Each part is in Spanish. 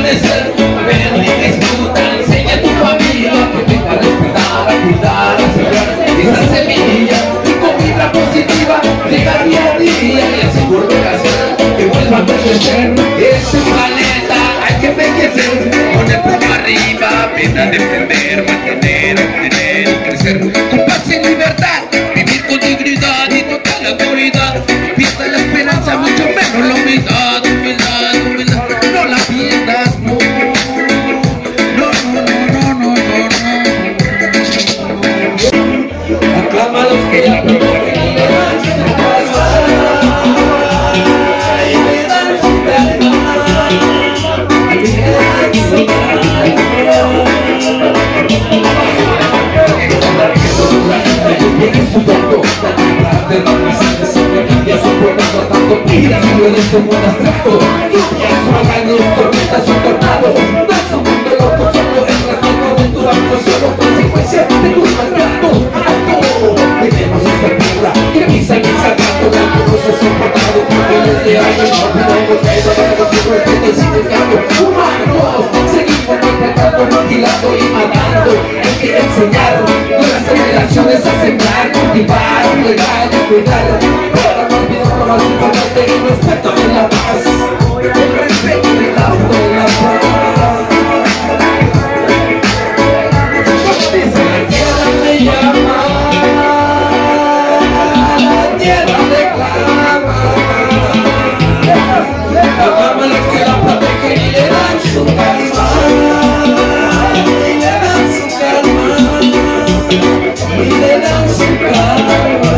amanecer, ven y disfruta, enseña a tu familia que venga a respetar, a cuidar, a sembrar esa semilla y con vibra positiva llega día a día y así volver a ser, que vuelva a crecer este planeta. Hay que envejecer con el puño arriba, pena defender, mantener, obtener y crecer con paz y libertad, vivir con dignidad y total autoridad. Pierda la esperanza, mucho menos la humildad, humildad, humildad. No la pierdas, no. Aclama a los que ya mira, si no eres como un abstracto, lluvias, huracanes, tormentas o tornados. No es un mundo loco, solo el reflejo de tu acto, solo consecuencia de tus maltratos. Acto, tenemos esta tierra que misa y sacato, algunos es soportado porque desde años no tenemos miedo, tenemos un respeto sin descambio. Humanos, seguimos maltratando, mutilando y matando. Hay que enseñar nuevas generaciones a sembrar, cultivar, regar y cuidar. Lo más importante es el respeto de la paz, el respeto de la paz. Como dice la tierra me llama, la tierra reclama. Aclama a los que la protegen y le dan su calma, y le dan su calma, y le dan su calma.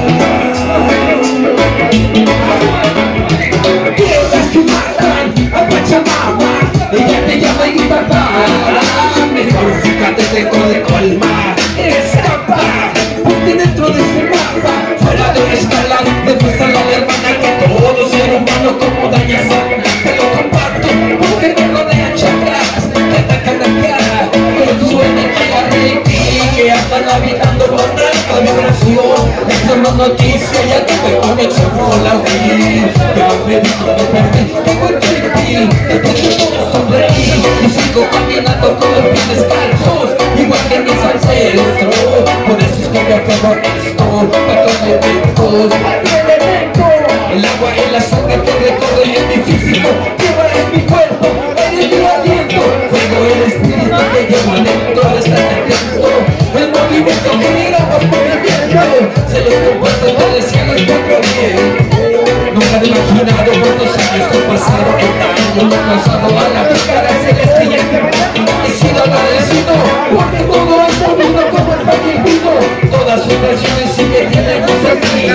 Tierras que matan a Pachamama, ella te llama y papá. Mejor fíjate dentro de colmar, escapar, ponte dentro de su mapa, fuera de escala, demuestra a la hermana que todo ser humano como daña sana. Te lo comparto porque me rodean chakras que atacan la cara, pero su energía de ti que andan habitando con alta vibración. Esto no es noticia, ya tuve conexión con la vida. Ya me dijo de perder, tengo el ti, te tengo sonreír y sigo caminando con los pies descalzos, igual que mis ancestros. Por eso es que me apego a esto, cuatro elementos, el agua y la sangre que recorre en mi físico, tierra es mi cuerpo, aire es mi aliento, fuego el espíritu que llevo adentro, está en el viento, el movimiento que miramos por el viento, se los compuestos del cielo es por bien. Nunca he imaginado cuántos años que pasaron con daño, no he causado a la pícara celeste y he sido agradecido porque todo es movido como el fallecido, todas sus versiones sí que tienen cosas así.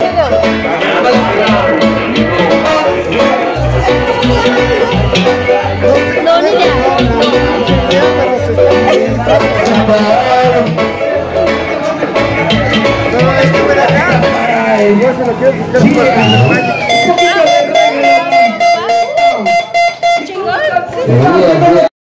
Yo se lo quiero buscar por la